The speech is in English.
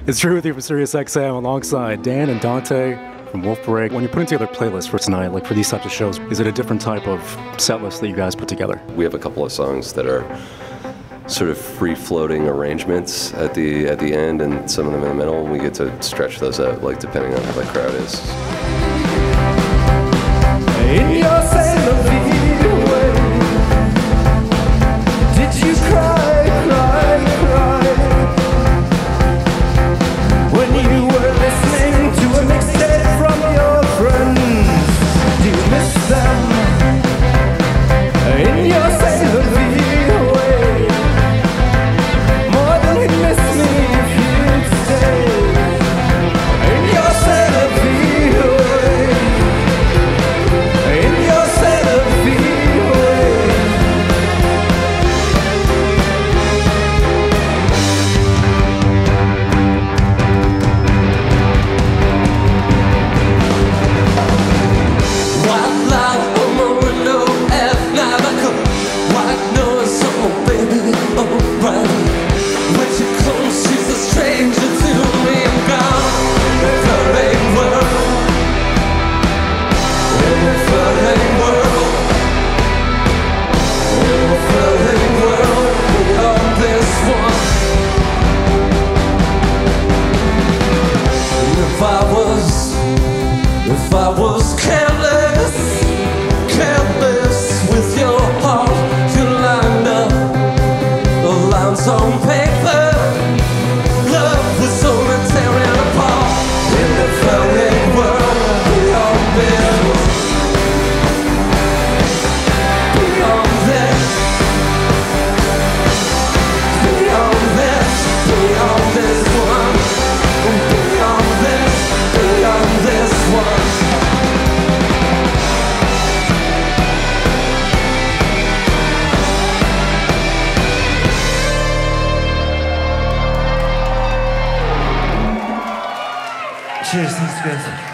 It's True with you from SiriusXM alongside Dan and Dante from Wolf Parade. When you're putting together playlists for tonight, like for these types of shows, is it a different type of set list that you guys put together? We have a couple of songs that are sort of free-floating arrangements at the end, and some of them in the middle, and we get to stretch those out, like depending on how the crowd is. In your cellular way, did you cry, cry, cry when you were listening to a mixtape from your friends? Do you miss them? In your cellular way, more than you'd miss me if you'd stay. In your cellular way, in your cellular way. White light on my window at night, like a white noise on my baby, alright. When she comes, she's a stranger to me. I'm gone in a furry world, in a furry world, in a furry world, beyond this one. And if I was careless, careless with your heart, you lined up the lines on paper. Love was only tearing apart in the furry world beyond this, beyond this, beyond this, beyond this one, beyond this one. Cheers, thanks guys.